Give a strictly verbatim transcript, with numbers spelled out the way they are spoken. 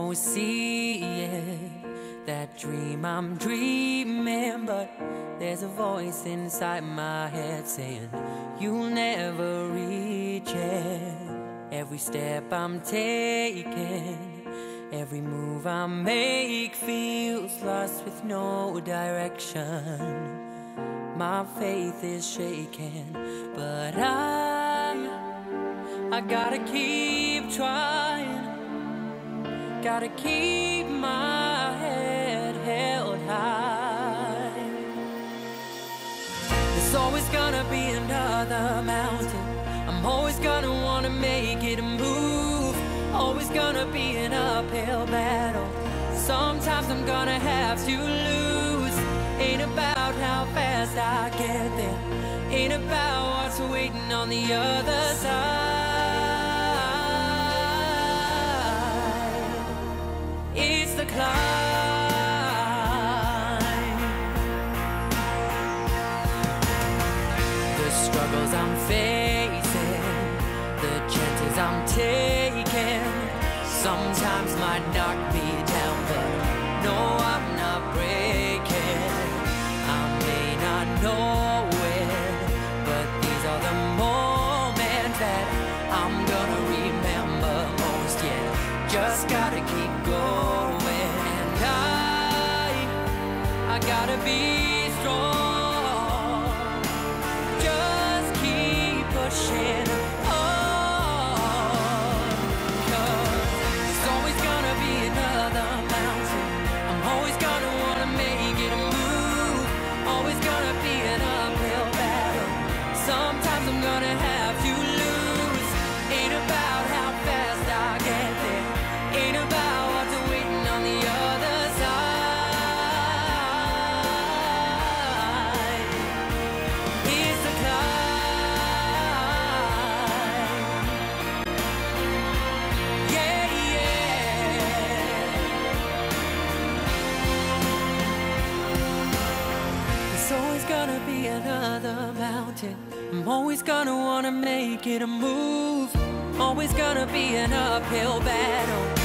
no seeing that dream I'm dreaming, but there's a voice inside my head saying you'll never reach it. Every step I'm taking, every move I make feels lost with no direction. My faith is shaking, but I, I gotta keep trying. Gotta keep my head held high. There's always gonna be another mountain. I'm always gonna wanna make it move. Always gonna be an uphill battle. Sometimes I'm gonna have to lose. Ain't about how fast I get there. Ain't about what's waiting on the other side. It's the climb. The struggles I'm facing, the chances I'm taking, sometimes might knock me down, but no, I'm not breaking. I may not know it, but these are the moments that I'm gonna remember most. Yeah, just gotta keep going, and I, I gotta be strong. Just keep pushing on, 'cause there's always gonna be another mountain. I'm always gonna wanna make it move. Always gonna be an uphill battle. Sometimes I'm gonna have to lose. Ain't about how fast I get there. Ain't about what's waiting on the other side. It's the climb. Yeah, yeah. There's always gonna be another mountain. I'm always gonna wanna make it a move. Always gonna be an uphill battle.